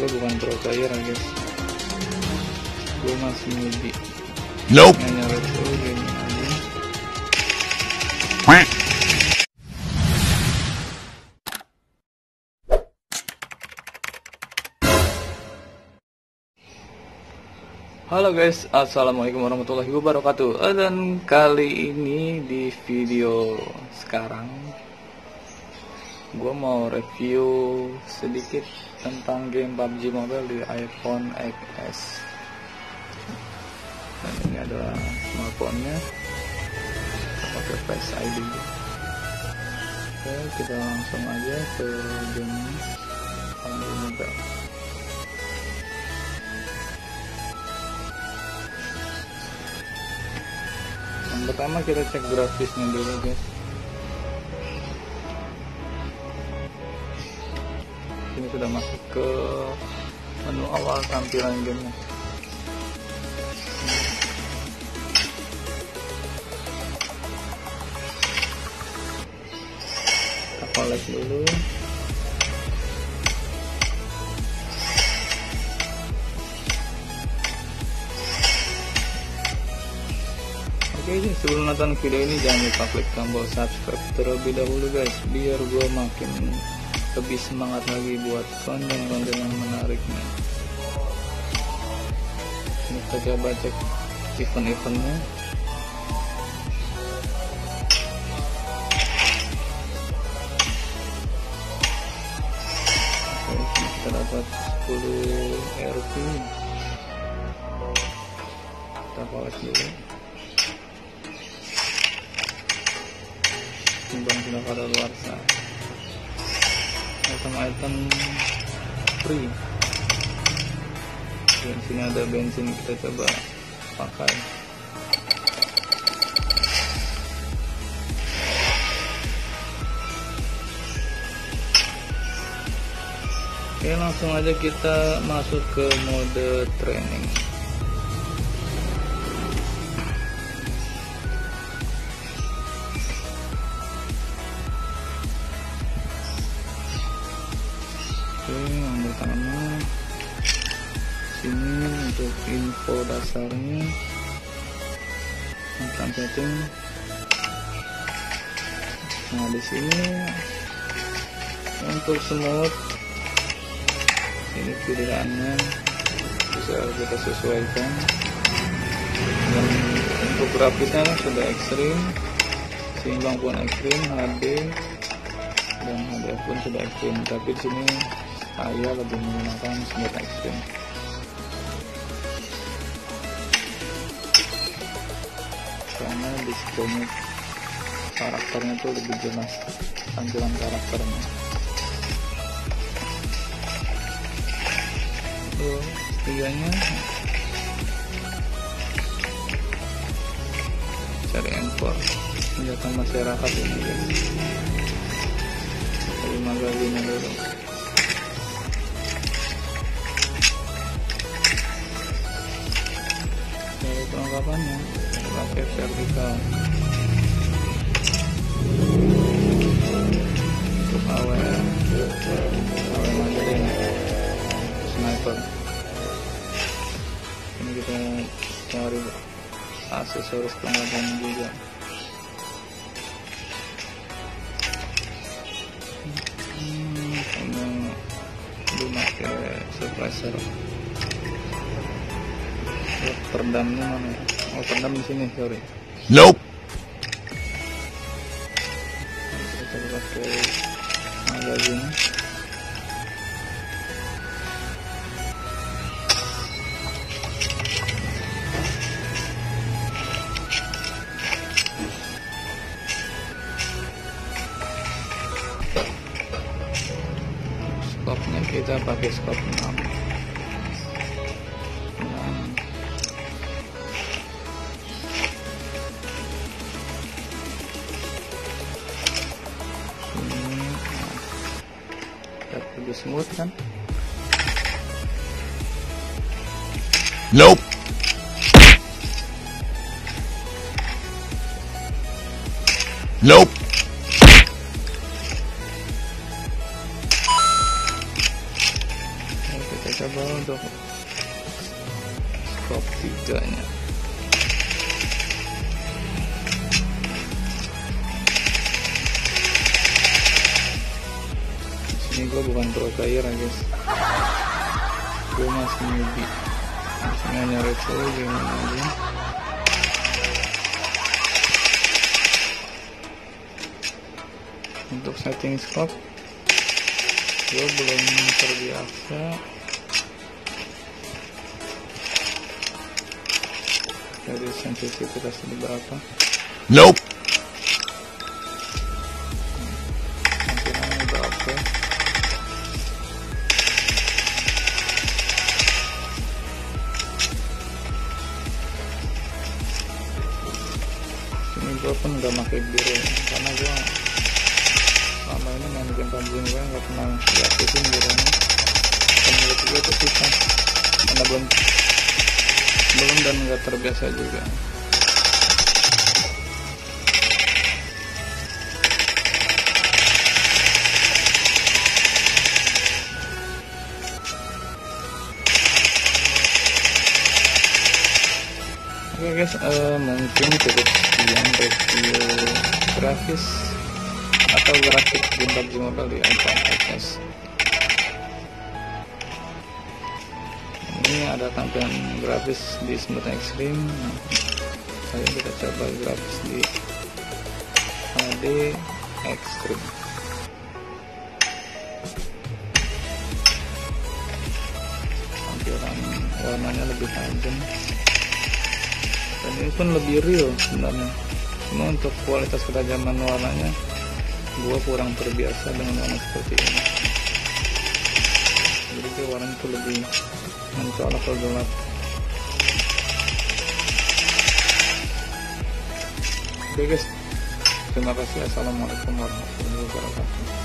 gue bukan pro player ya guys, gue masih newbie. Nope. Hanya review game aja. Halo guys, assalamualaikum warahmatullahi wabarakatuh. Dan kali ini di video sekarang gue mau review sedikit tentang game PUBG Mobile di iPhone XS. Dan ini adalah smartphone-nya, kita pakai Face ID. Oke, kita langsung aja ke game PUBG Mobile. Yang pertama kita cek grafisnya dulu guys. Ini sudah masuk ke menu awal tampilan gamenya. Kita collect dulu. Oke, sebelum nonton video ini jangan lupa klik tombol subscribe terlebih dahulu guys, biar gue makin lebih semangat lagi buat konten-konten yang menariknya. Ini kita coba cek event-eventnya. Oke, kita dapat 10 RP. Kita collect dulu. Timbang sudah pada luar sana. Item free. Dan sini ada bensin, kita coba pakai. Oke, langsung aja kita masuk ke mode training. Oke, yang pertama sini untuk info dasarnya, tentang setting. Nah, di sini untuk smooth ini pilihannya bisa kita sesuaikan. Dan untuk grafisnya sudah ekstrim, seimbang pun ekstrim, HD dan HDR pun sudah ekstrim. Tapi di sini saya lebih menggunakan smooth ekstrim. Karena displaynya karakternya tuh lebih jelas, tampilan karakternya. Terus tiganya cari import senjata masyarakat ini guys. Dari magazinnya dulu. Dari perlengkapannya pakai vertikal. Untuk AWM magazine sniper. Ini kita cari aksesoris perlengkapan juga. Sama memakai suppressor. Peredamnya mana? Oh, peredam di sini, sorry. Nope. Kita pakai magazine. Skopnya kita pakai skop 6. Lebih smooth kan? Nope. Nope. coba untuk scope 3 nya. Ini gue bukan pro player ya guys, gue masih newbie, masih hanya retro gimana aja. Untuk setting scope gue belum terbiasa, dari sensitivitas berapa. Nope. Tampilannya udah oke. Ini gue pun gak pakai biru karena gue selama ini main game PUBG gue gak pernah diaktifin birunya, dan menurut gue itu susah karena belum dan gak terbiasa juga. Oke guys, mungkin cukup sekian review grafis atau grafik game PUBG Mobile di iPhone XS. Ini ada tampilan grafis di Smooth Extreme. Saya kita coba grafis di HD Extreme. Tampilan warnanya lebih tajam, dan ini pun lebih real sebenarnya. Cuma untuk kualitas ketajaman warnanya gua kurang terbiasa dengan warna seperti ini, jadi warnanya itu lebih mencolok atau gelap. Oke guys, terima kasih. Assalamualaikum warahmatullahi wabarakatuh.